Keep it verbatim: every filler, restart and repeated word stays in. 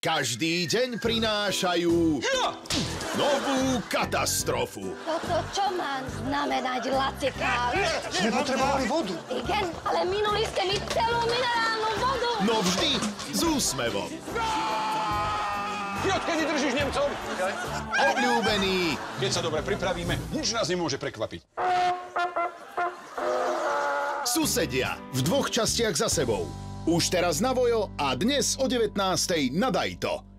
Každý deň prinášajú novú katastrofu. Toto čo má znamenať, Lacikál? Sme potrebovali vodu. Igen, ale minuli ste mi celú minerálnu vodu. No vždy s úsmevom. Ty odkedy držíš Nemcov? Obľúbený. Keď sa dobre pripravíme, nič nás nemôže prekvapiť. Susedia v dvoch častiach za sebou. Už teraz na Vojo a dnes o devätnástej na Dajto.